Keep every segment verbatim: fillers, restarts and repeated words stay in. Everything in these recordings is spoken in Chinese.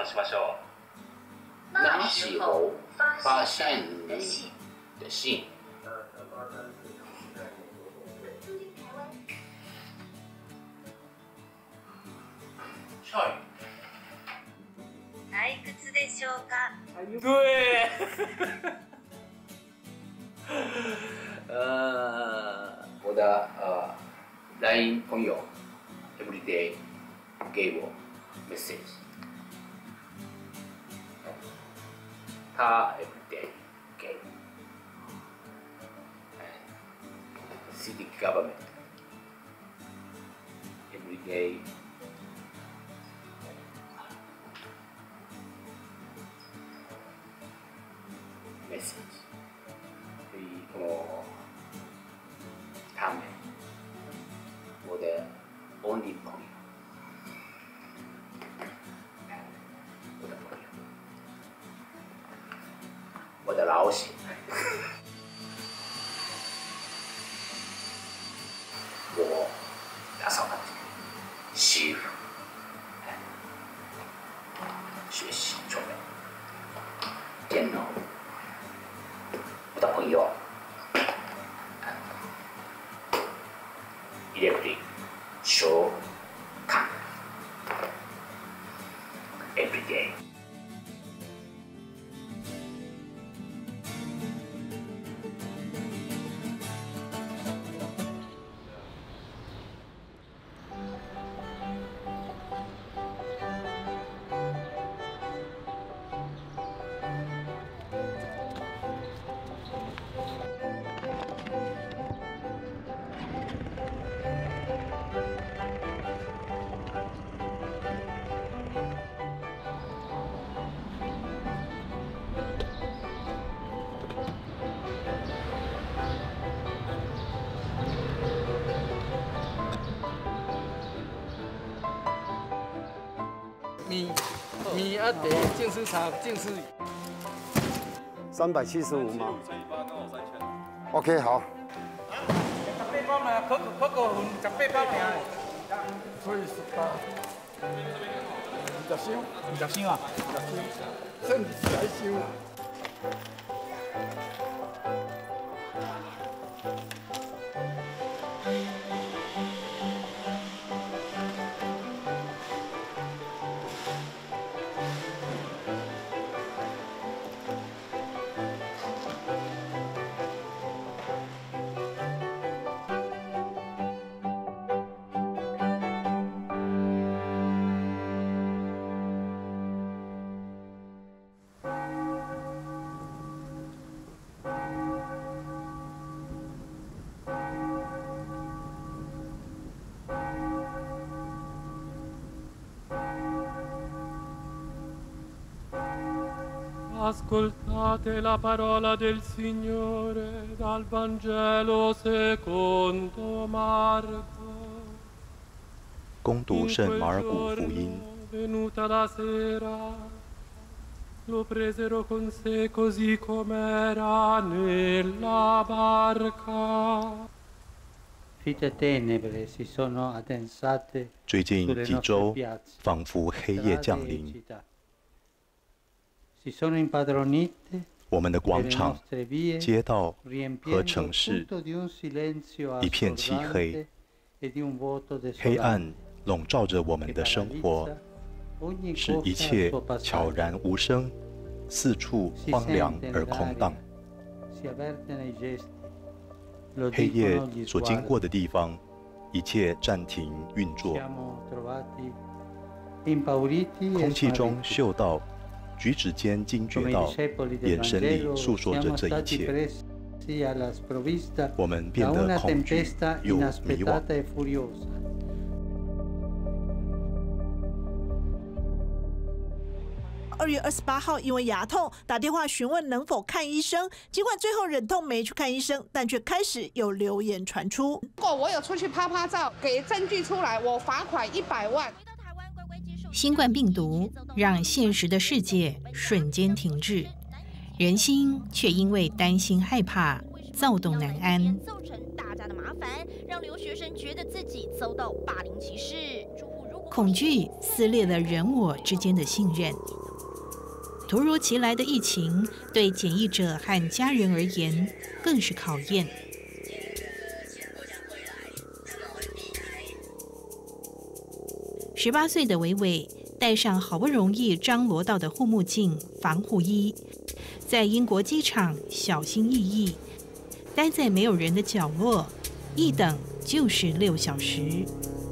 しましょう。 那时候发现你的信。 退屈でしょうか？ 对。呃，我的呃 Line 朋友 everyday 给我 message， 他 everyday 给 city government everyday message， 所以我他们我的 only 朋友，我的朋友，我的老师，我打扫干净，洗衣服，学习准备，电脑。我的朋友，electric show 看 every day。 米米啊，得净是茶，净是三百七十五吗 ？OK， 好。 十八包呢，可可可分十八包尔，所以十八。二十箱，二十箱啊，二十箱，剩二十箱。 Ascoltate la parola del Signore dal Vangelo secondo Marco. 恭读圣马尔谷福音。 Venuta la sera, lo presero con sé così com'era nella barca. 最近几周，仿佛黑夜降临。 我们的广场、街道和城市一片漆黑，黑暗笼罩着我们的生活，使一切悄然无声，四处荒凉而空荡。黑夜所经过的地方，一切暂停运作，空气中嗅到。 举止间惊觉到，眼神里诉说着这一切，我们变得恐惧又迷惘。 二月二十八号，因为牙痛打电话询问能否看医生，尽管最后忍痛没去看医生，但却开始有流言传出。 如果我有出去拍拍照，给证据出来，我罚款一百万。 新冠病毒让现实的世界瞬间停滞，人心却因为担心害怕，躁动难安。 造成大家的麻烦，让留学生觉得自己遭到霸凌歧视。 恐惧撕裂了人我之间的信任。突如其来的疫情，对检疫者和家人而言更是考验。十八岁的伟伟戴上好不容易张罗到的护目镜、防护衣，在英国机场小心翼翼，待在没有人的角落，一等就是六小时。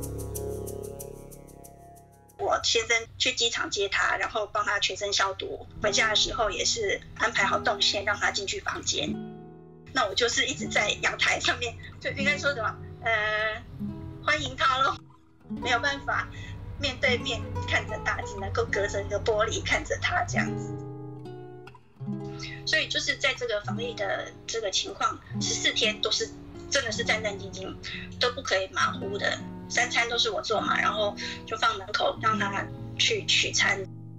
我先生去机场接他，然后帮他全身消毒。回家的时候也是安排好动线，让他进去房间。那我就是一直在阳台上面，就应该说什么，呃，欢迎他咯，没有办法面对面看着他，只能够隔着一个玻璃看着他这样子。所以就是在这个防疫的这个情况，十四天都是真的是战战兢兢，都不可以马虎的。三餐都是我做嘛，然后就放门口让他去取餐。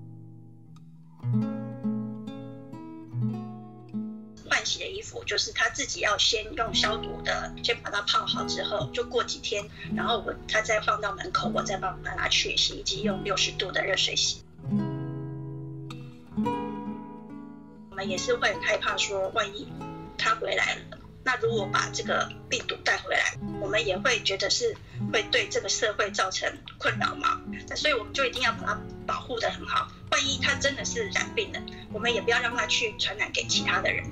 换洗的衣服就是他自己要先用消毒的，先把它泡好之后，就过几天，然后我他再放到门口，我再帮他拿去洗衣机用六十度的热水洗。我们也是会很害怕说，万一他回来了。那如果把这个病毒带回来，我们也会觉得是会对这个社会造成困扰嘛？所以我们就一定要把它保护得很好。万一他真的是染病了，我们也不要让他去传染给其他的人。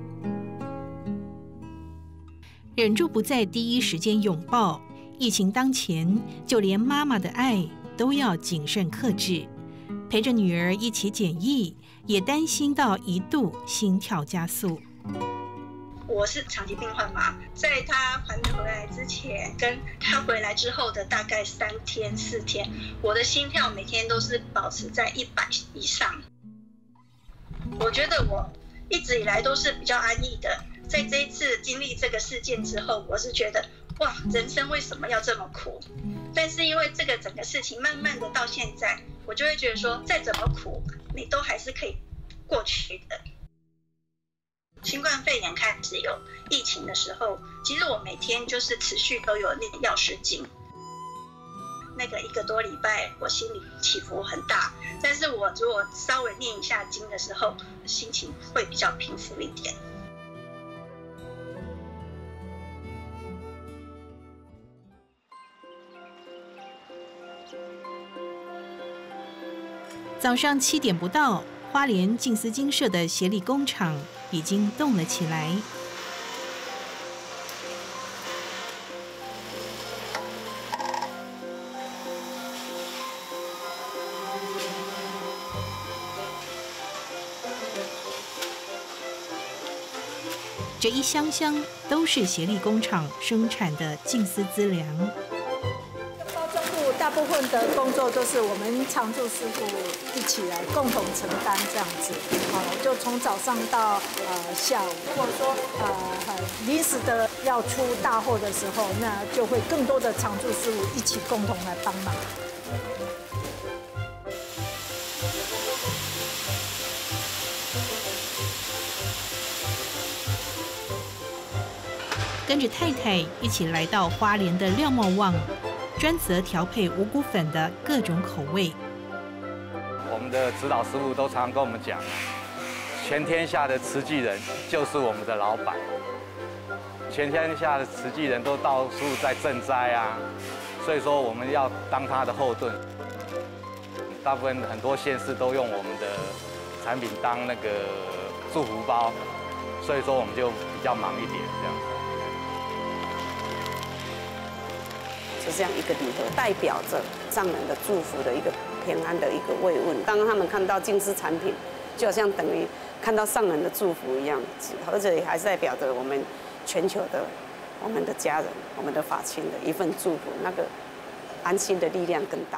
忍住不在第一时间拥抱，疫情当前，就连妈妈的爱都要谨慎克制。陪着女儿一起检疫，也担心到一度心跳加速。 我是长期病患嘛，在他还没回来之前，跟他回来之后的大概三天四天，我的心跳每天都是保持在一百以上。我觉得我一直以来都是比较安逸的，在这一次经历这个事件之后，我是觉得哇，人生为什么要这么苦？但是因为这个整个事情，慢慢的到现在，我就会觉得说，再怎么苦，你都还是可以过去的。新冠肺炎开始有疫情的时候，其实我每天就是持续都有念药师经。那个一个多礼拜，我心里起伏很大，但是我如果稍微念一下经的时候，心情会比较平复一点。 早上七点不到，花莲静思精舍的协力工厂已经动了起来。这一箱箱都是协力工厂生产的静思资粮。 包装部大部分的工作都是我们常驻师傅一起来共同承担这样子，好，就从早上到呃下午。如果说呃临时的要出大货的时候，那就会更多的常驻师傅一起共同来帮忙。 跟着太太一起来到花莲的廖茂旺，专责调配五谷粉的各种口味。 我们的指导师傅都常常跟我们讲，全天下的慈济人就是我们的老板，全天下的慈济人都到处在赈灾啊，所以说我们要当他的后盾。大部分很多县市都用我们的产品当那个祝福包，所以说我们就比较忙一点这样。 就这样一个礼盒，代表着藏人的祝福的一个平安的一个慰问。当他们看到静思产品，就好像等于看到上人的祝福一样，而且还是代表着我们全球的我们的家人、我们的法亲的一份祝福，那个安心的力量更大。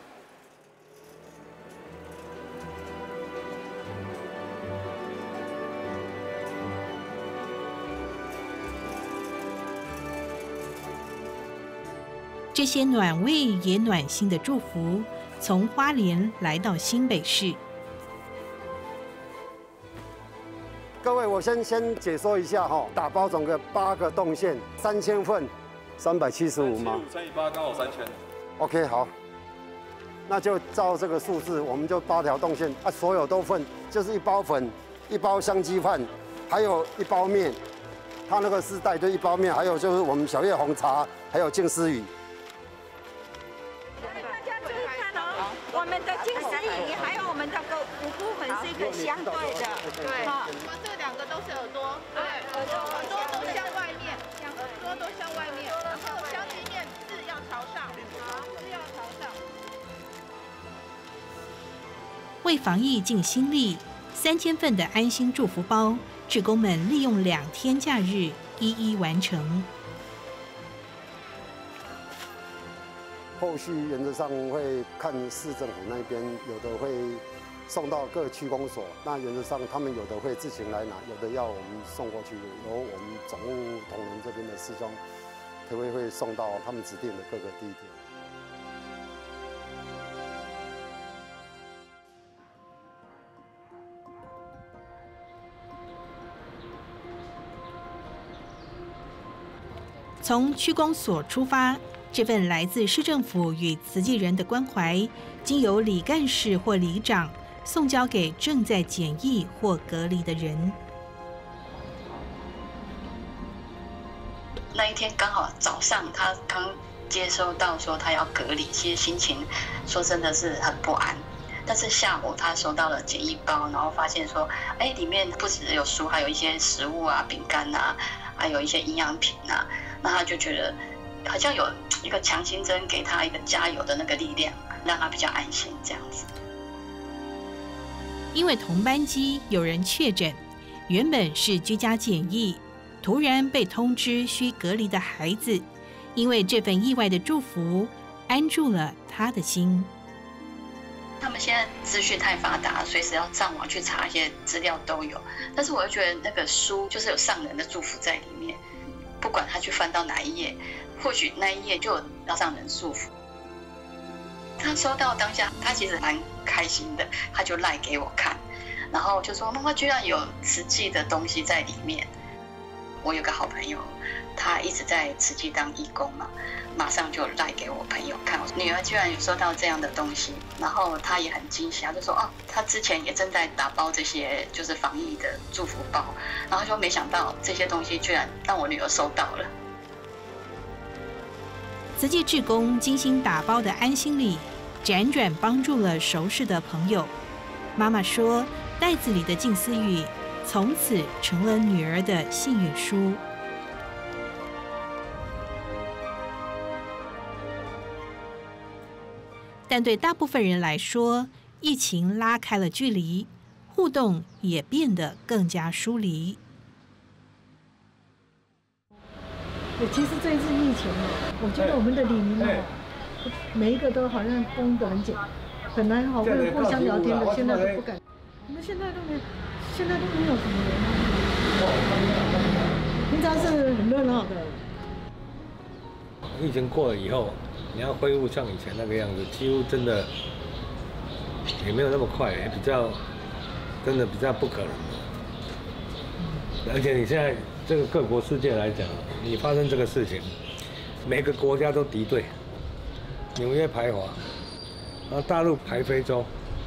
这些暖胃也暖心的祝福，从花莲来到新北市。 各位，我先先解说一下哈，打包总共八个动线，三千份，三百七十五吗？ 七十五乘以八刚好三千。 OK， 好。 那就照这个数字，我们就八条动线啊，所有都份，就是一包粉，一包香鸡饭，还有一包面。它那个是带就一包面，还有就是我们小叶红茶，还有静思语。 大家注意看哦，我们的静思语还有我们的五菇粉是一个相对的， 对，我们这两个都是耳朵，对，耳朵耳朵都向外面，耳朵都向外面，然后香鸡面是要朝上，好，是要朝上。 为防疫尽心力，三千份的安心祝福包，志工们利用两天假日一一完成。 后续原则上会看市政府那边，有的会送到各区公所，那原则上他们有的会自行来拿，有的要我们送过去，由我们总务同仁这边的师兄，他会会送到他们指定的各个地点。 从区公所出发，这份来自市政府与慈济人的关怀，经由里干事或里长送交给正在检疫或隔离的人。 那一天刚好早上，他刚接收到说他要隔离，其实心情说真的是很不安。但是下午他收到了检疫包，然后发现说，哎，里面不只有书，还有一些食物啊、饼干啊，还有一些营养品啊。那他就觉得好像有一个强心针给他一个加油的那个力量，让他比较安心这样子。 因为同班机有人确诊，原本是居家检疫，突然被通知需隔离的孩子，因为这份意外的祝福，安住了他的心。 他们现在资讯太发达，随时要上网去查一些资料都有。但是我就觉得那个书就是有上人的祝福在里面，不管他去翻到哪一页，或许那一页就有要上人祝福。他收到当下，他其实蛮开心的，他就赖给我看，然后就说妈妈居然有慈济的东西在里面。我有个好朋友，他一直在慈济当义工嘛，马上就赖给我朋友看，女儿居然有收到这样的东西，然后他也很惊喜，他就说哦，他之前也正在打包这些就是防疫的祝福包，然后就没想到这些东西居然让我女儿收到了。 慈济志工精心打包的安心礼，辗转帮助了熟识的朋友。妈妈说，袋子里的静思语从此成了女儿的幸运书。但对大部分人来说，疫情拉开了距离，互动也变得更加疏离。 其实这一次疫情我觉得我们的里民哦，每一个都好像绷得很紧，本来好会互相聊天的，现在都不敢。我们现在都没，现在都没有什么人啊。平常是很热闹的。 疫情过了以后，你要恢复像以前那个样子，几乎真的也没有那么快，也比较真的比较不可能的。而且你现在这个各国世界来讲，你发生这个事情，每个国家都敌对，纽约排华，然后大陆排非洲，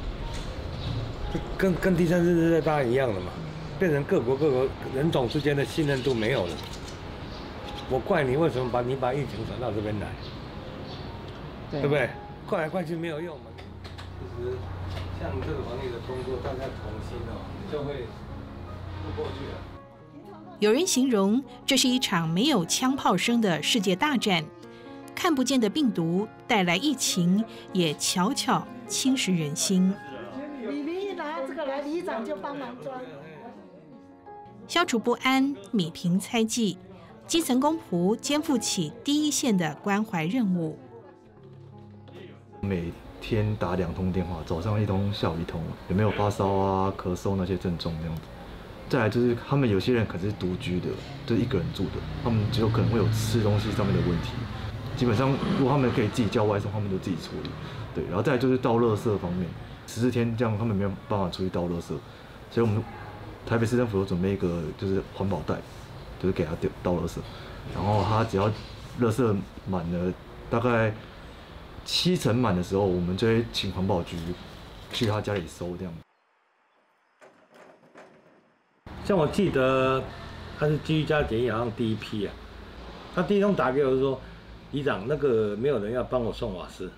跟跟第三次世界大战一样的嘛，变成各国各国人种之间的信任度没有了。我怪你为什么把你把疫情传到这边来，对, 对不对？怪来怪去没有用嘛。其实像这个防疫的工作，大家同心哦，就会过去了。 有人形容这是一场没有枪炮声的世界大战，看不见的病毒带来疫情，也悄悄侵蚀人心。 李明一拿这个来，里长就帮忙装。 消除不安，弭平猜忌，基层公仆肩负起第一线的关怀任务。 每天打两通电话，早上一通，下午一通，有没有发烧啊、咳嗽那些症状这样子。再来就是他们有些人可能是独居的，就是一个人住的，他们就有可能会有吃东西上面的问题。基本上，如果他们可以自己叫外送，他们就自己处理。对，然后再来就是倒垃圾方面，十四天这样他们没有办法出去倒垃圾，所以我们台北市政府有准备一个就是环保袋，就是给他倒垃圾，然后他只要垃圾满了大概七成满的时候，我们就会请环保局去他家里收这样。 像我记得他是居家检疫好像第一批啊，他第一通打给我说，里长那个没有人要帮我送瓦斯。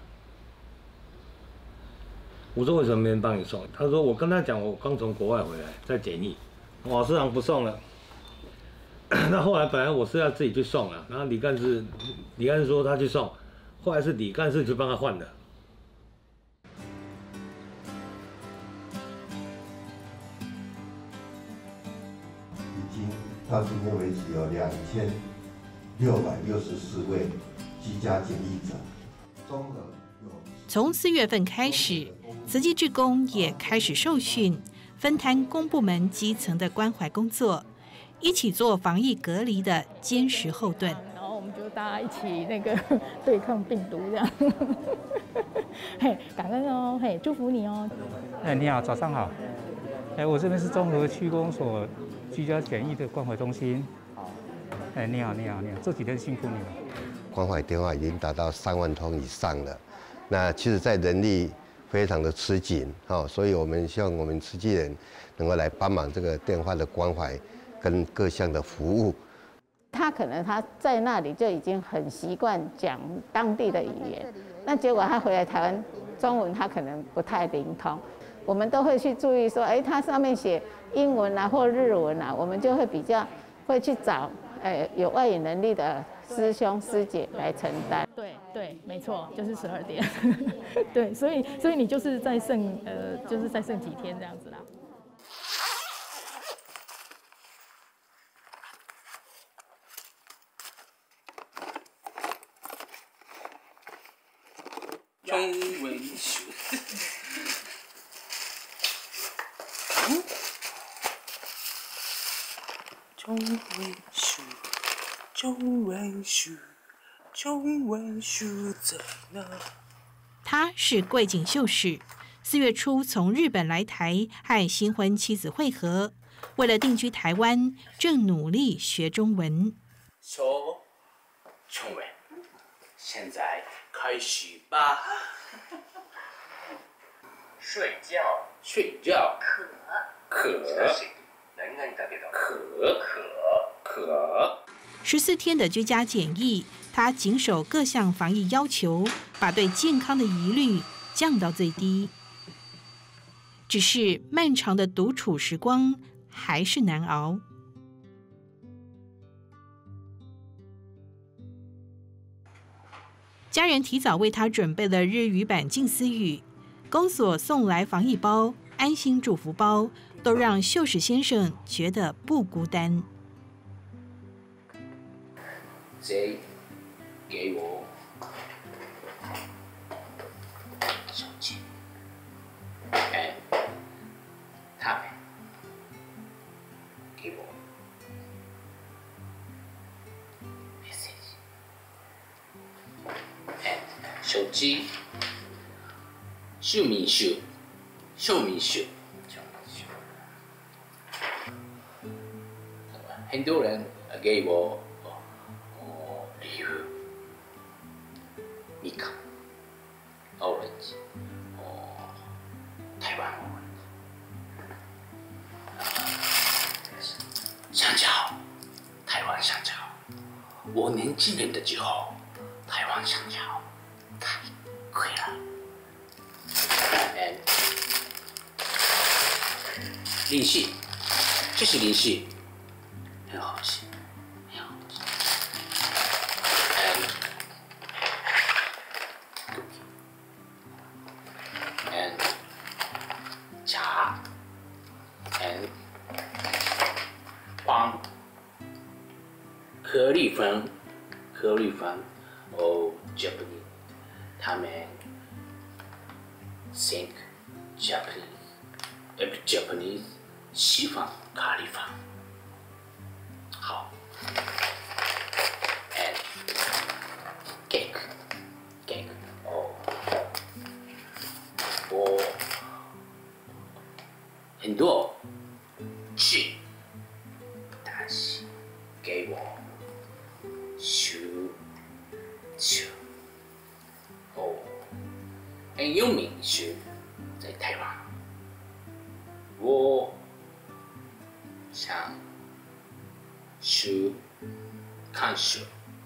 我说为什么没人帮你送？他说我跟他讲，我刚从国外回来，在检疫，瓦斯行不送了。那后来本来我是要自己去送了，然后李干事，李干事说他去送，后来是李干事去帮他换的。 已经到今天为止有两千六百六十四位居家检疫者，综合有。 从四月份开始，慈济志工也开始受训，分摊公部门基层的关怀工作，一起做防疫隔离的坚实后盾。 然后我们就大家一起那个对抗病毒这样。嘿，感恩哦，嘿，祝福你哦。 哎，你好，早上好。哎，我这边是综合区公所居家检疫的关怀中心。哎，你好，你好，你好，这几天辛苦你了。 关怀电话已经达到三万通以上了。那其实，在人力非常的吃紧，哈，所以我们希望我们慈济人能够来帮忙这个电话的关怀跟各项的服务。 他可能他在那里就已经很习惯讲当地的语言，那结果他回来台湾，中文他可能不太灵通，我们都会去注意说，哎，他上面写英文啊或日文啊，我们就会比较会去找，哎，有外语能力的师兄师姐来承担。 对对，没错，就是十二点。对，所以所以你就是再剩呃，就是再剩几天这样子啦。 中文书。中文书，中文书，中文书在哪？ 他是桂井秀史，四月初从日本来台和新婚妻子会合，为了定居台湾，正努力学中文。 说中文，现在开始吧。睡觉，睡觉，渴，渴，渴，渴，渴。 十四天的居家检疫，他谨守各项防疫要求，把对健康的疑虑降到最低。只是漫长的独处时光还是难熬。家人提早为他准备了日语版静思语，公所送来防疫包、安心祝福包，都让秀史先生觉得不孤单。 这给我手机，哎，他们给我 message， 哎，手机，秀明秀，秀明秀，很多人给我。みかん、orange， 哦，台湾 orange， 香蕉，台湾香蕉。我年轻人的时候，台湾香蕉太贵了。And 零食，这是零食，很好吃。颗粒粉，颗粒粉，哦 ，Japanese， 他们 think Japanese， every Japanese 西方咖喱粉，好 ，and cake，cake， 哦，我很多去，但是给我。咻咻哦， 很有名是在台湾。我想去看书。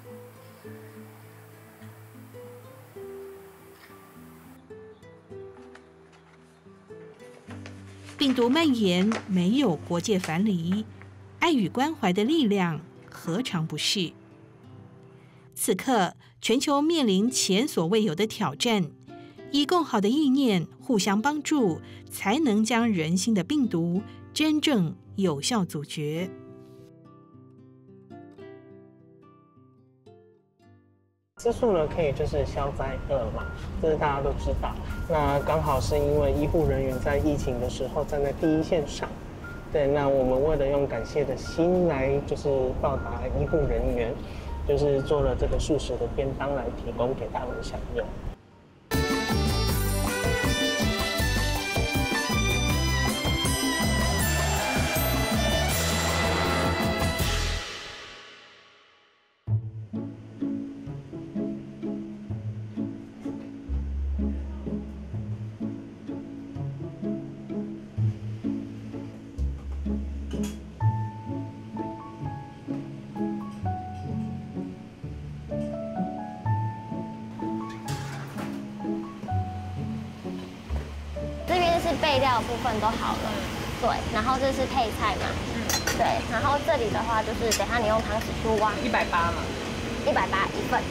病毒蔓延没有国界藩篱，爱与关怀的力量何尝不是？此刻，全球面临前所未有的挑战，以共好的意念互相帮助，才能将人心的病毒真正有效阻绝。 吃素呢，可以就是消灾厄嘛，这是大家都知道。那刚好是因为医护人员在疫情的时候站在第一线上，对，那我们为了用感谢的心来就是报答医护人员，就是做了这个素食的便当来提供给他们享用。 备料部分都好了，对，然后这是配菜嘛，对，然后这里的话就是等下你用汤匙去挖，一百八嘛，一百八一份。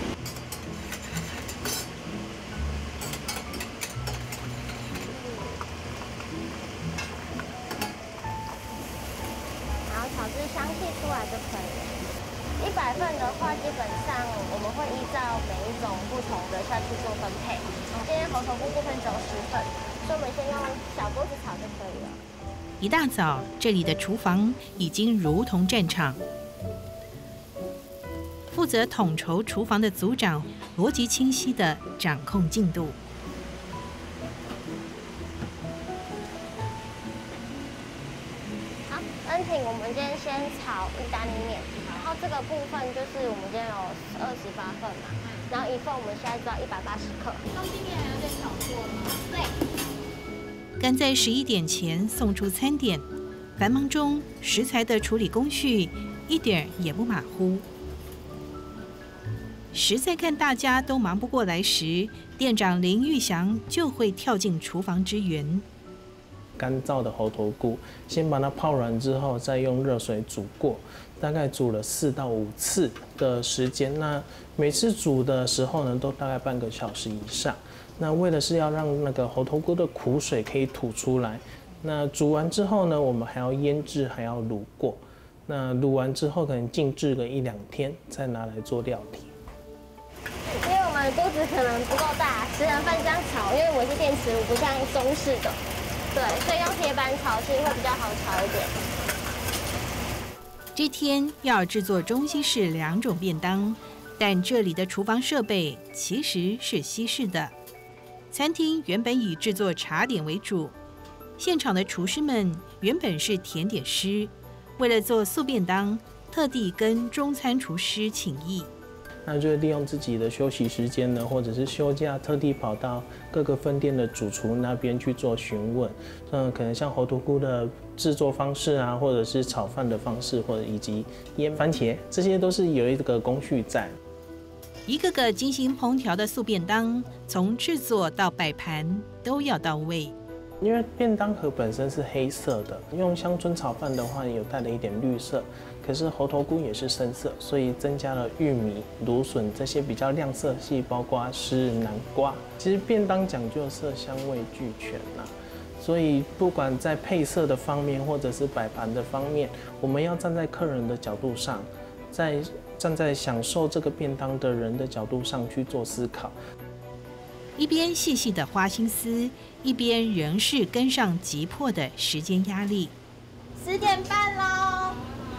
然后炒至香气出来就可以了。一百份的话，基本上我们会依照每一种不同的下去做分配。今天猴头菇部分只有十份。所以我们先用小锅子炒就可以了。 一大早，这里的厨房已经如同战场。负责统筹厨房的组长逻辑清晰地掌控进度。 好，恩婷，我们今天先炒意大利面，然后这个部分就是我们今天有二十八份嘛，然后一份我们现在只要一百八十克。东西面还要再炒过吗？对。 赶在十一点前送出餐点，繁忙中食材的处理工序一点也不马虎。实在看大家都忙不过来时，店长林玉祥就会跳进厨房支援。 干燥的猴头菇，先把它泡软之后，再用热水煮过，大概煮了四到五次的时间。那每次煮的时候呢，都大概半个小时以上。那为的是要让那个猴头菇的苦水可以吐出来。那煮完之后呢，我们还要腌制，还要卤过。那卤完之后，可能静置个一两天，再拿来做料理。 因为我们锅子可能不够大，十人份这样炒，因为我是电磁炉，不像中式的，对，所以用铁板炒其实会比较好炒一点。 这天要制作中西式两种便当，但这里的厨房设备其实是西式的。餐厅原本以制作茶点为主，现场的厨师们原本是甜点师，为了做素便当，特地跟中餐厨师请益。 那就利用自己的休息时间呢，或者是休假，特地跑到各个分店的主厨那边去做询问。嗯，可能像猴头菇的制作方式啊，或者是炒饭的方式，或者以及腌番茄，这些都是有一个工序在。 一个个精心烹调的素便当，从制作到摆盘都要到位。 因为便当盒本身是黑色的，用乡村炒饭的话有带了一点绿色，可是猴头菇也是深色，所以增加了玉米、芦笋这些比较亮色系，包括是南瓜。其实便当讲究色香味俱全啦，所以不管在配色的方面，或者是摆盘的方面，我们要站在客人的角度上，在站在享受这个便当的人的角度上去做思考。 一边细细的花心思，一边仍是跟上急迫的时间压力。 十点半喽！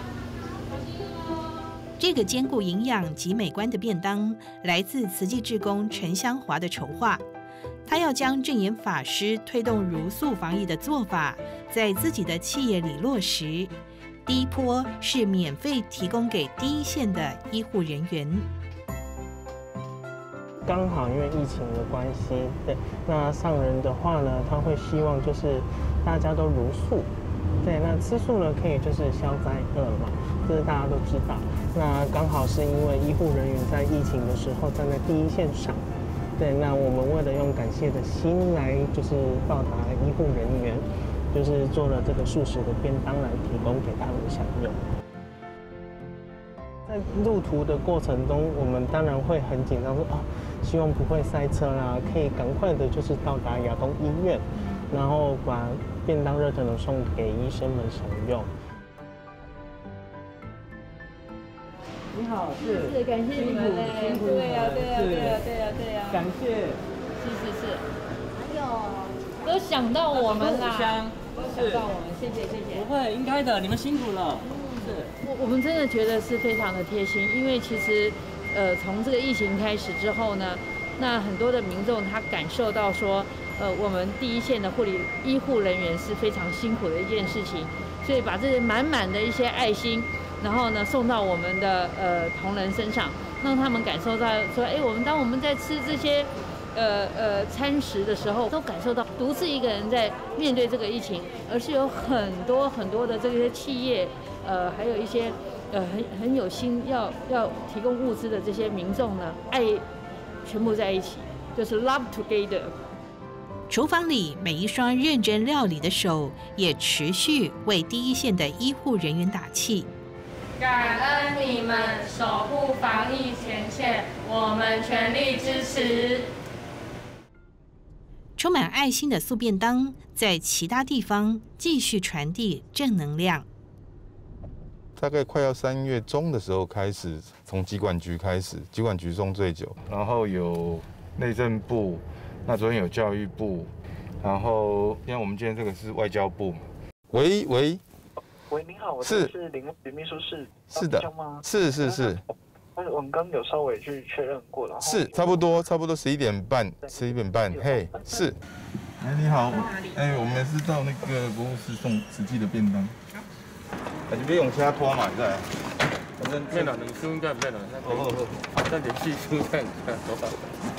这个兼顾营养及美观的便当，来自慈济志工陈香华的筹划。他要将证严法师推动茹素防疫的做法，在自己的企业里落实。第一波是免费提供给第一线的医护人员。 刚好因为疫情的关系，对，那上人的话呢，他会希望就是大家都茹素，对，那吃素呢可以就是消灾厄嘛，这是大家都知道。那刚好是因为医护人员在疫情的时候站在第一线上，对，那我们为了用感谢的心来就是报答医护人员，就是做了这个素食的便当来提供给他们享用。在路途的过程中，我们当然会很紧张，说啊，希望不会塞车啦，可以赶快的，就是到达亚东医院，然后把便当热腾腾送给医生们享用。 你好，是是感谢你们嘞，对呀对呀对呀对呀对呀， 感谢， 是是是，还有都想到我们啦，都想到我们，谢谢谢谢。 不会，应该的，你们辛苦了。 我我们真的觉得是非常的贴心，因为其实，呃，从这个疫情开始之后呢，那很多的民众他感受到说，呃，我们第一线的护理医护人员是非常辛苦的一件事情，所以把这些满满的一些爱心，然后呢送到我们的呃同仁身上，让他们感受到说，哎，我们当我们在吃这些。呃呃，餐食的时候都感受到独自一个人在面对这个疫情，而是有很多很多的这些企业，呃，还有一些呃很很有心要要提供物资的这些民众呢，爱全部在一起，就是 love together。 厨房里每一双认真料理的手，也持续为第一线的医护人员打气。 感恩你们守护防疫前线，我们全力支持。 充满爱心的素便当，在其他地方继续传递正能量。 大概快要三月中的时候开始，从疾管局开始，疾管局送最久，然后有内政部，那昨天有教育部，然后因为我们今天这个是外交部。喂喂， 喂，您好，我是是林林秘书室， 是的吗？ 是是是。 我们刚有稍微去确认过了， 是差不多差不多十一点半，十一点半，嘿，是。哎，你好，哎，我们是到那个博物室送实际的便当，还是别用车拖嘛，是吧？反正面了，能收应该不在了，哦哦哦，暂点细收看看多少。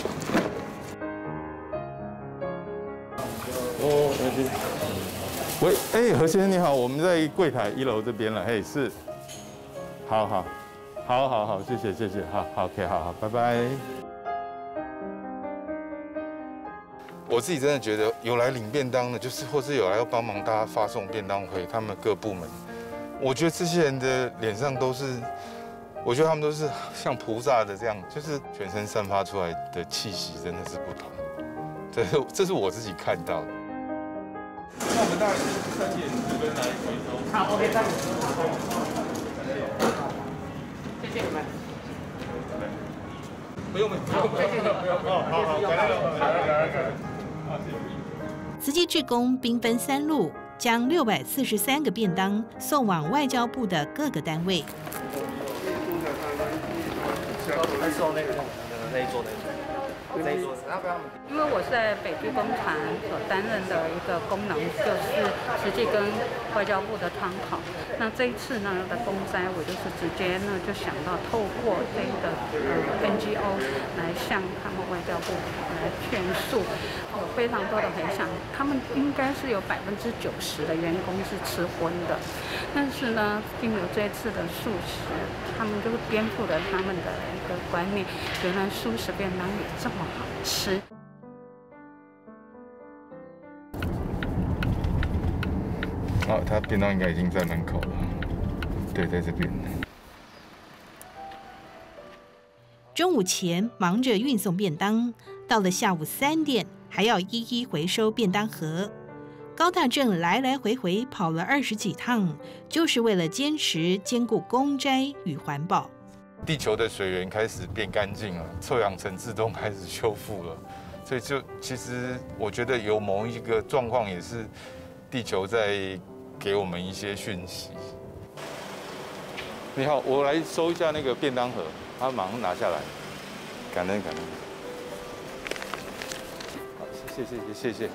哦，何先。喂，哎，何先生你好，我们在柜台一楼这边了，嘿，是。好好。好好好，谢谢谢谢，好好 OK， 好好，拜拜。我自己真的觉得有来领便当的，就是或是有来要帮忙大家发送便当会，他们各部门，我觉得这些人的脸上都是，我觉得他们都是像菩萨的这样，就是全身散发出来的气息真的是不同。这是这是我自己看到的。那我们大概是三点十分来回收。好 ，OK， 三点十分。谢谢你们。不用，不用，不用，不用，不用，好好，来来来来来， 慈济志工兵分三路，将六百四十三个便当送往外交部的各个单位。 还是那个那一桌的。 因为我是在北居工团所担任的一个功能，就是实际跟外交部的窗口。那这一次呢的公灾，我就是直接呢就想到透过这个呃 N G O 来向他们外交部来劝诉，有非常多的回响。他们应该是有百分之九十的员工是吃荤的，但是呢，经由这一次的素食，他们就是颠覆了他们的一个观念，原来素食便当也这么好吃。 哦，他便当应该已经在门口了。对，在这边。 中午前忙着运送便当，到了下午三点还要一一回收便当盒。高大正来来回回跑了二十几趟，就是为了坚持兼顾公斋与环保。 地球的水源开始变干净了，臭氧层自动开始修复了，所以就其实我觉得有某一个状况也是地球在给我们一些讯息。你好，我来收一下那个便当盒，他马上拿下来，感恩感恩。好，谢谢谢谢。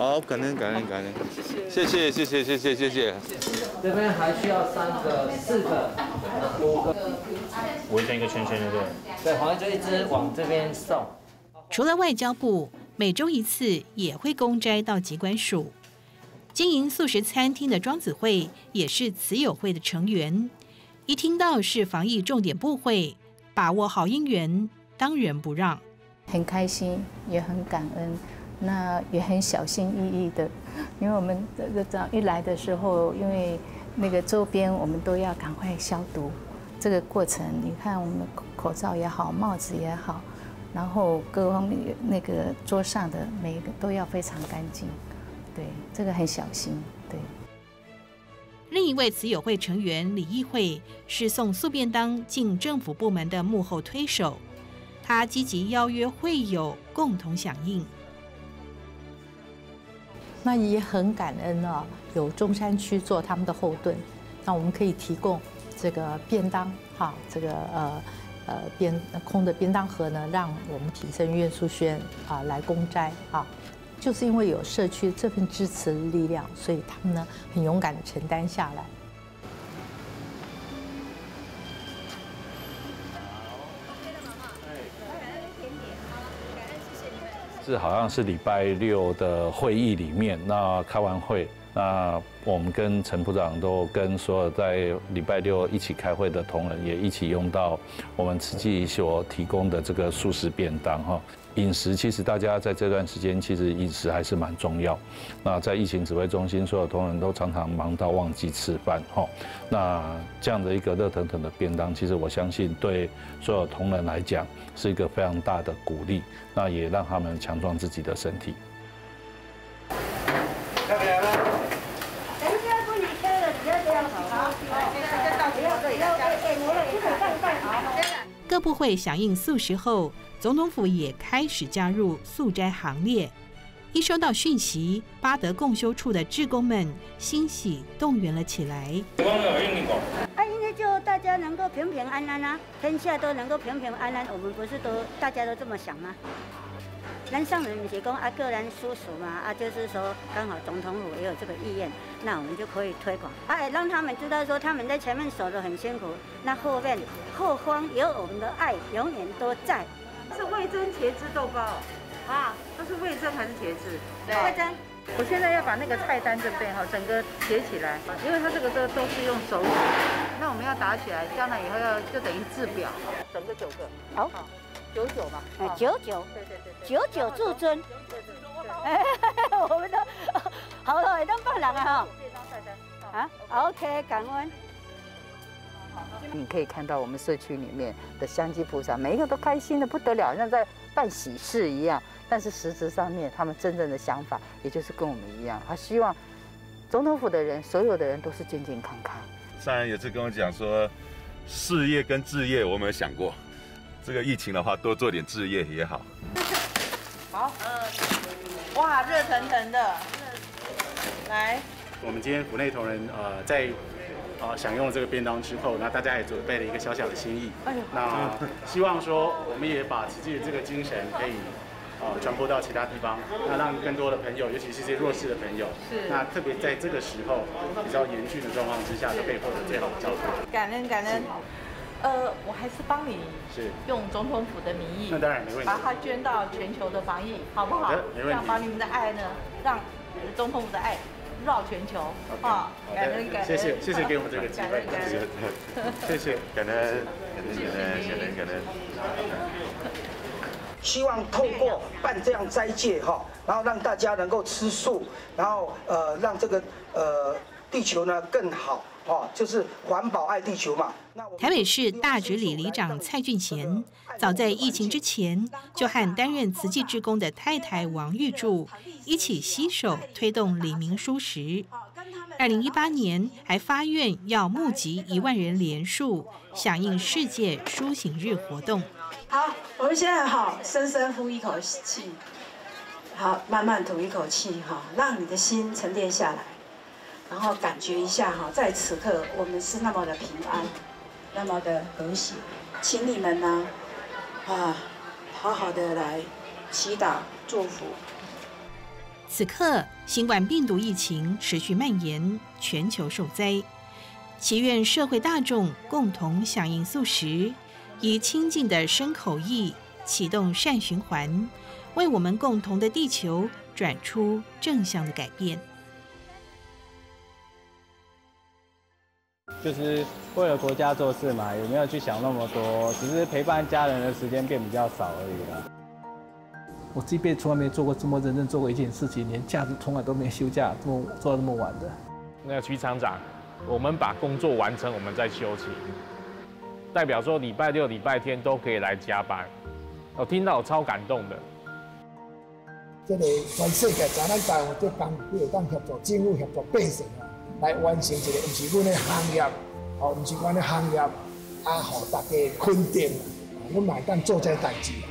好，感恩感恩感恩，谢谢谢谢谢谢谢谢。 这边还需要三个、四个、五个， 围成一个圈圈，对不对？ 对，好像就一直往这边送。 除了外交部，每周一次也会公摘到疾管署。经营素食餐厅的庄子慧也是慈友会的成员，一听到是防疫重点部会，把握好姻缘，当仁不让。 很开心，也很感恩，那也很小心翼翼的，因为我们这样一来的时候，因为那个周边我们都要赶快消毒。这个过程，你看我们的口罩也好，帽子也好，然后各方面那个桌上的每一个都要非常干净。对，这个很小心。对。 另一位慈友会成员李义慧是送素便当进政府部门的幕后推手，他积极邀约会友共同响应。 那也很感恩啊，有中山区做他们的后盾，那我们可以提供这个便当，哈，这个呃呃便空的便当盒呢，让我们提升岳淑轩啊来公摘啊。就是因为有社区这份支持的力量，所以他们呢很勇敢的承担下来。 是好像是礼拜六的会议里面，那开完会，那我们跟陈部长都跟所有在礼拜六一起开会的同仁也一起用到我们慈济所提供的这个素食便当哈。饮食其实大家在这段时间其实饮食还是蛮重要。那在疫情指挥中心，所有同仁都常常忙到忘记吃饭哈。那这样的一个热腾腾的便当，其实我相信对所有同仁来讲是一个非常大的鼓励。那也让他们强壮自己的身体。 各部会响应素食后，总统府也开始加入素斋行列。一收到讯息，八德共修处的志工们欣喜动员了起来。 啊，因为就大家能够平平安安啊，天下都能够平平安安，我们不是都大家都这么想吗？咱上人不是讲啊，个人叔叔嘛，啊，就是说刚好总统府也有这个意愿，那我们就可以推广，啊，让他们知道说他们在前面守得很辛苦，那后面后方有我们的爱，永远都在。 是味噌茄汁豆包啊，这是味噌还是茄汁？ 味噌。 我现在要把那个菜单这边哈整个写起来，因为它这个都都是用手写，那我们要打起来，将来以后要就等于制表，整个九个。好。九九嘛， 哎，九九，对对对，九九至尊，哎，我们都好了，也都放人啊哈，啊 ，OK， 感恩。 你可以看到我们社区里面的香积菩萨，每一个都开心的不得了，像在办喜事一样。但是实质上面，他们真正的想法，也就是跟我们一样，他希望总统府的人，所有的人都是健健康康。 上人有次跟我讲说，事业跟置业，我没有想过。这个疫情的话，多做点置业也好。 好，哇，热腾腾的，来。 我们今天府内同仁呃在呃享用了这个便当之后，那大家也准备了一个小小的心意。哎呦，那希望说我们也把慈济的这个精神可以呃传播到其他地方，那让更多的朋友，尤其是这些弱势的朋友，是那特别在这个时候比较严峻的状况之下，都可以获得最好的照顾。 感恩感恩。呃，我还是帮你是用总统府的名义， 那当然没问题， 把它捐到全球的防疫，好不好？ 没问题。这样把你们的爱呢，让总统府的爱绕全球啊！感恩感恩， 谢谢谢谢给我们这个机会，谢谢感恩感恩感恩感恩感恩。 希望透过办这样斋戒哈，然后让大家能够吃素，然后呃让这个呃地球呢更好。哦，就是环保爱地球嘛。 台北市大直里里长蔡俊贤，早在疫情之前，就和担任慈济志工的太太王玉柱一起携手推动李明蔬食。二零一八年还发愿要募集一万人联署，响应世界蔬行日活动。 好，我们现在好，深深呼一口气，好，慢慢吐一口气哈，让你的心沉淀下来。然后感觉一下哈，在此刻我们是那么的平安，那么的和谐，请你们呢，啊，好好的来祈祷祝福。 此刻，新冠病毒疫情持续蔓延，全球受灾。祈愿社会大众共同响应素食，以清净的身口意启动善循环，为我们共同的地球转出正向的改变。 就是为了国家做事嘛，也没有去想那么多，只是陪伴家人的时间变比较少而已啦。 我这辈子从来没做过这么认真做过一件事情，连假日从来都没休假，这么做到这么晚的。 那个徐厂长，我们把工作完成，我们再休息，代表说礼拜六、礼拜天都可以来加班。我听到我超感动的。 这个全世界咱咱台湾这工会当协助政府、协助百姓啊，来完成一个，不是阮的行业，哦，不是阮的行业，啊，互大家肯定，阮嘛当做这代志。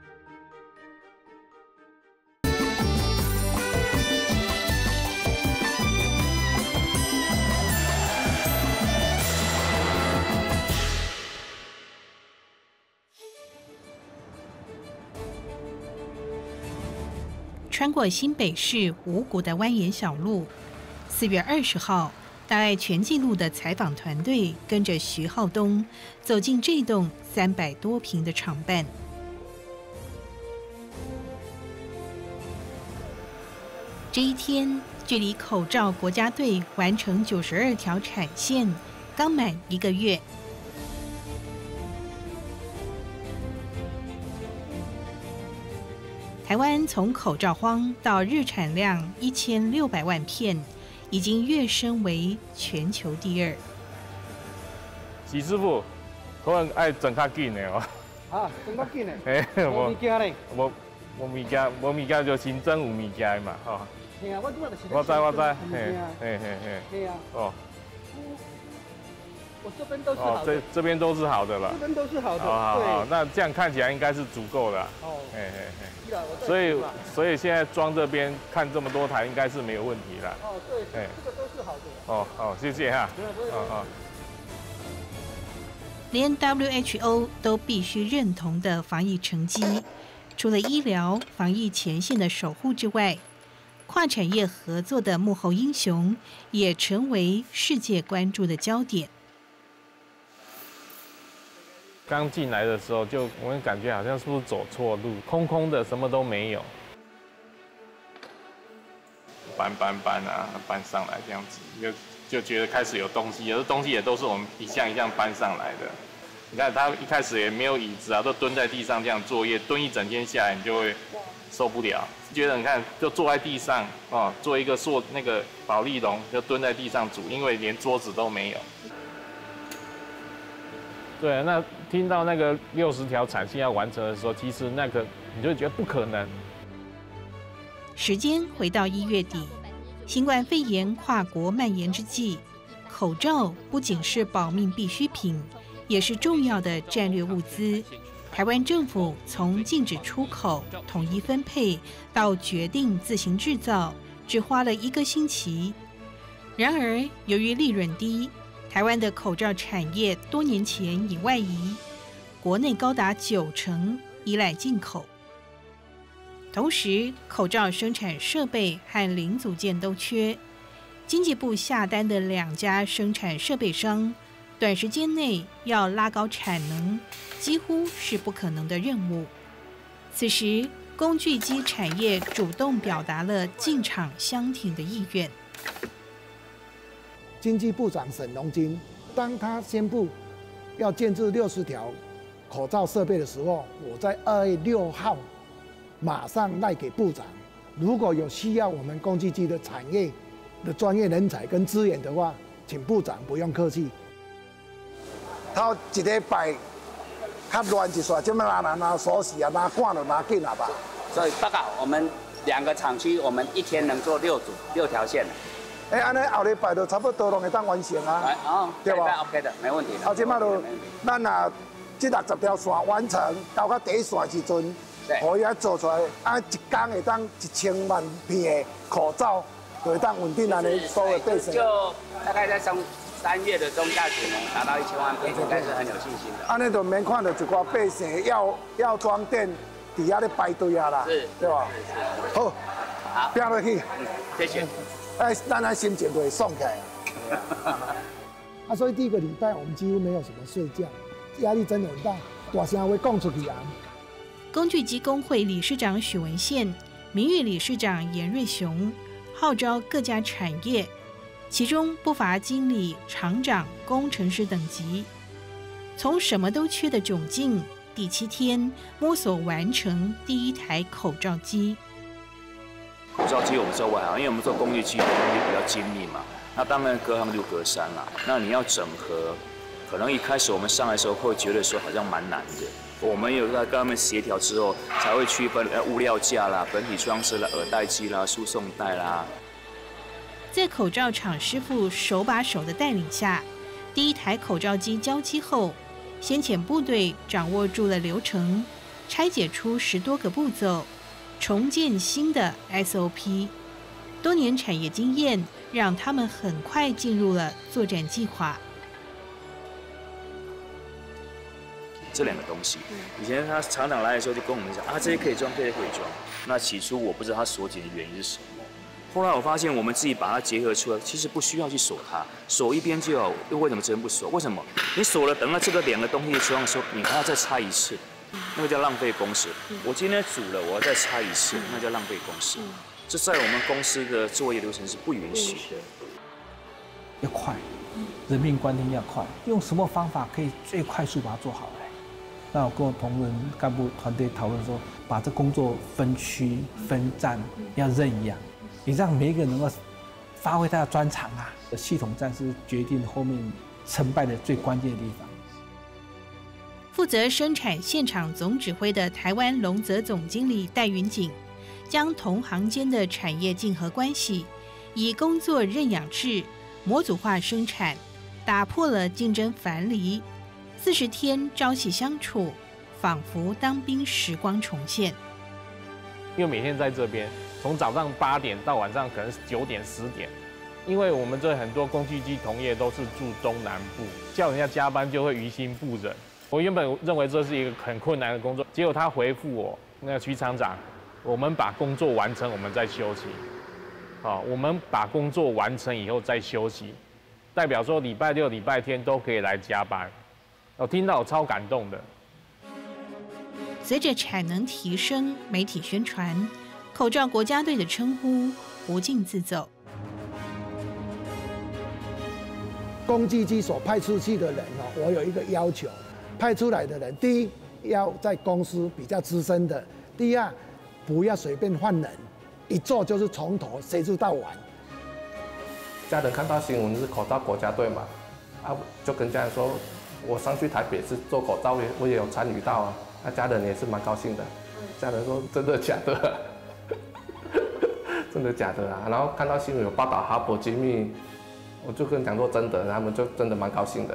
穿过新北市五股的蜿蜒小路，四月二十号，大爱全纪录的采访团队跟着徐浩东走进这栋三百多坪的厂办。这一天，距离口罩国家队完成九十二条产线刚满一个月。台湾从口罩荒到日产量一千六百万片，已经跃升为全球第二。 徐师傅，可能爱整较紧的哦。 啊，整较紧的。 哎， 无物件咧。 无无物件，无物件就新增有物件嘛，吼。 嘿啊，我拄仔就是。 我知我知，嘿，嘿嘿嘿。 嘿啊。 哦。 我这边都是好的。 哦，这这边都是好的了。 这边都是好的。 好好好，那这样看起来应该是足够的。哦。嘿嘿嘿。所以，所以现在装这边看这么多台，应该是没有问题了。 哦，对，这个都是好的。 哦，好，谢谢哈。哦哦。 连 W H O 都必须认同的防疫成绩，除了医疗防疫前线的守护之外，跨产业合作的幕后英雄也成为世界关注的焦点。 刚进来的时候，就我们感觉好像是不是走错路，空空的，什么都没有。搬搬搬啊，搬上来这样子，就就觉得开始有东西，有的东西也都是我们一项一项搬上来的。你看他一开始也没有椅子啊，都蹲在地上这样作业，蹲一整天下来，你就会受不了。觉得你看，就坐在地上哦，做一个塑那个保丽龙，就蹲在地上煮，因为连桌子都没有。对，那听到那个六十条产线要完成的时候，其实那个你就觉得不可能。 时间回到一月底，新冠肺炎跨国蔓延之际，口罩不仅是保命必需品，也是重要的战略物资。台湾政府从禁止出口、统一分配到决定自行制造，只花了一个星期。然而，由于利润低，台湾的口罩产业多年前已外移，国内高达九成依赖进口。同时，口罩生产设备和零组件都缺，经济部下单的两家生产设备商，短时间内要拉高产能，几乎是不可能的任务。此时，工具机产业主动表达了进场相挺的意愿。 经济部长沈荣津，当他宣布要建置六十条口罩设备的时候，我在二月六号马上赖给部长，如果有需要我们工具机的产业的专业人才跟资源的话，请部长不用客气。头一礼拜较乱一撮，这么拿拿拿锁匙啊，拿管了拿紧了吧。 所以报告，我们两个厂区，我们一天能做六组六条线。 哎，安尼后礼拜就差不多拢会当完成啊， 哦， 对吧 ？OK 的，没问题的。 啊，即马就咱啊，这六十条线完成，到到第一线时阵，可以做出来，啊，一天会当一千万片的口罩，就会当稳定安尼所有百姓。 就大概在从三月的中下旬能达到一千万片，应该是很有信心的。 安尼就免看到一寡百姓要要装店，底下咧排队啊啦， 是， 对吧？好， 好， 拼落去。 谢谢。 哎，咱咱心情就会爽起来啊。啊，所以第一个礼拜我们几乎没有什么睡觉，压力真的很大，大声话讲出去啊。 工具机工会理事长许文宪、民誉理事长严瑞雄号召各家产业，其中不乏经理、厂长、工程师等级，从什么都缺的窘境，第七天摸索完成第一台口罩机。 口罩机我们做外行，因为我们做工具机的东西比较精密嘛，那当然隔行就隔山了。那你要整合，可能一开始我们上来的时候会觉得说好像蛮难的。我们有在跟他们协调之后，才会区分物料架啦、本体装饰啦、耳带机啦、输送带啦。 在口罩厂师傅手把手的带领下，第一台口罩机交机后，先遣部队掌握住了流程，拆解出十多个步骤，重建新的 S O P。多年产业经验让他们很快进入了作战计划。 这两个东西，以前他厂长来的时候就跟我们讲啊，这些可以装，这些可以装。那起初我不知道他锁紧的原因是什么，后来我发现我们自己把它结合出来，其实不需要去锁它，锁一边就好。又为什么真不锁？为什么？你锁了，等到这个两个东西的情况的时候，你还要再拆一次，那个叫浪费工时。我今天煮了，我要再拆一次，那叫浪费工时。这在我们公司的作业流程是不允许的。 要快，人命关天要快，用什么方法可以最快速把它做好来？那我跟我同仁干部团队讨论说，把这工作分区分站，要认养，你让每一个人能够发挥他的专长啊。系统战是决定后面成败的最关键的地方。 负责生产现场总指挥的台湾龙泽总经理戴云锦，将同行间的产业竞合关系以工作认养制模组化生产，打破了竞争樊篱。四十天朝夕相处，仿佛当兵时光重现。 因为每天在这边，从早上八点到晚上可能是九点、十点，因为我们这很多工具机同业都是住中南部，叫人家加班就会于心不忍。我原本认为这是一个很困难的工作，结果他回复我，那个徐厂长，我们把工作完成，我们再休息。好，我们把工作完成以后再休息，代表说礼拜六、礼拜天都可以来加班。我听到我超感动的。 随着产能提升，媒体宣传口罩国家队的称呼不胫自走。 工具机所派出去的人哦，我有一个要求，派出来的人，第一要在公司比较资深的，第二不要随便换人，一做就是从头谁知道完。 家人看到新闻是口罩国家队嘛，啊，就跟家人说。我上去台北是做口罩，我也有参与到啊，那家人也是蛮高兴的。家人说真的假的、啊？真的假的啊？然后看到新闻有报道哈勃精密，我就跟讲说真的，他们就真的蛮高兴的。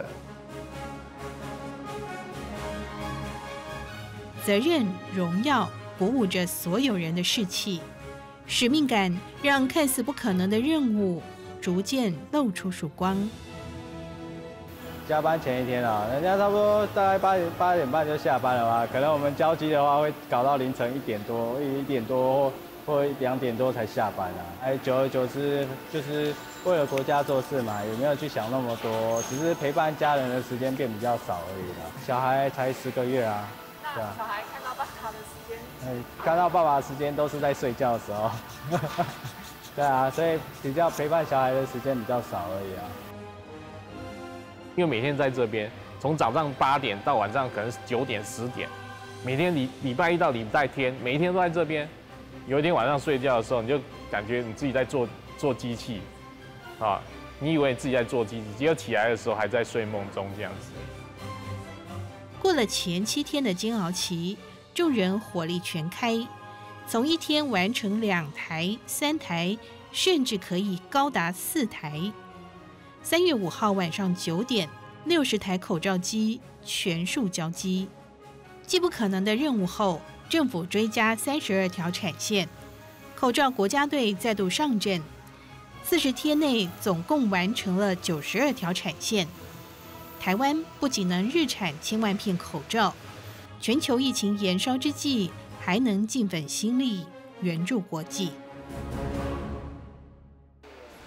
责任、荣耀鼓舞着所有人的士气，使命感让看似不可能的任务逐渐露出曙光。 加班前一天啊，人家差不多大概八点八点半就下班了吧？可能我们交机的话会搞到凌晨一点多，一点多或两点多才下班啊。哎，久而久之，就是为了国家做事嘛，也没有去想那么多，只是陪伴家人的时间变比较少而已啦。小孩才十个月啊，对啊。小孩看到爸爸的时间，哎，看到爸爸的时间都是在睡觉的时候。对啊，所以比较陪伴小孩的时间比较少而已啊。因为每天在这边，从早上八点到晚上可能是九点、十点，每天礼礼拜一到礼拜天，每一天都在这边。有一天晚上睡觉的时候，你就感觉你自己在做做机器，啊，你以为你自己在做机器，结果起来的时候还在睡梦中这样子。 过了前七天的煎熬期，众人火力全开，从一天完成两台、三台，甚至可以高达四台。三月五号晚上九点，六十台口罩机全数交机。既不可能的任务后，政府追加三十二条产线，口罩国家队再度上阵。四十天内总共完成了九十二条产线。台湾不仅能日产千万片口罩，全球疫情延烧之际，还能尽份心力援助国际。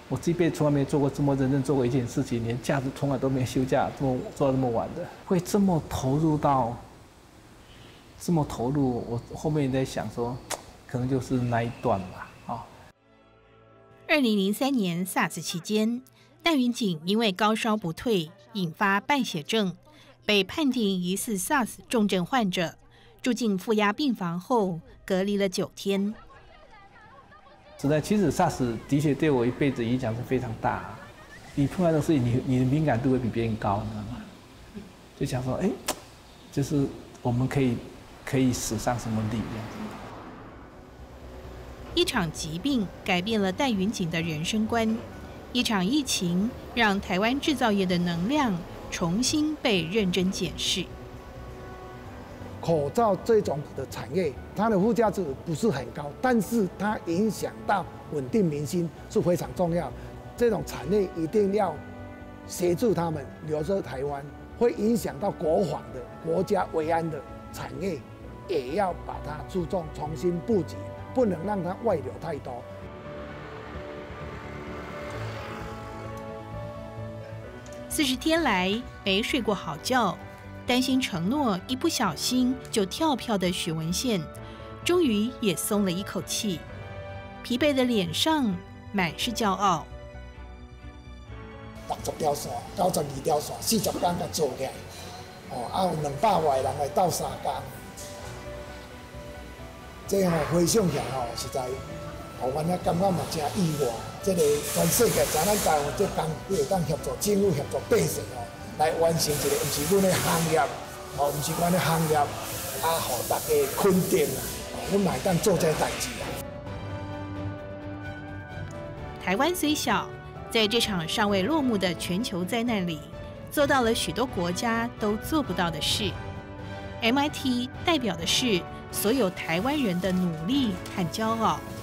我这辈子从来没做过这么认真做过一件事情，连假日从来都没休假，这么做到这么晚的，会这么投入到，这么投入。我后面在想说，可能就是那一段吧，啊。 二零零三年 SARS 期间，戴云景因为高烧不退，引发败血症，被判定疑似 SARS 重症患者，住进负压病房后隔离了九天。 实在，其实 SARS 的确对我一辈子影响是非常大。你碰到的事情，你你的敏感度会比别人高，你知道吗？就想说，哎，就是我们可以可以使上什么力这样子。 一场疾病改变了戴云景的人生观，一场疫情让台湾制造业的能量重新被认真检视。 口罩这种的产业，它的附加值不是很高，但是它影响到稳定民心是非常重要。这种产业一定要协助他们留在台湾，会影响到国防的、国家维安的产业，也要把它注重重新布局，不能让它外流太多。 四十天来没睡过好觉。担心承诺一不小心就跳票的许文宪，终于也松了一口气，疲惫的脸上满是骄傲。 六十条线、九十二条线，四十天才做起来，哦，啊有两百外人来斗三天，这吼回想起来吼，实在，互阮遐感觉嘛真意外。这个全世界咱咱台湾这工会当协助政府、协助百姓哦。来完成一个，毋是阮的行业，哦，毋是阮的行业，啊，互大家肯定啊，阮嘛会当做这代志啊。 台湾虽小，在这场尚未落幕的全球灾难里，做到了许多国家都做不到的事。M I T 代表的是所有台湾人的努力和骄傲。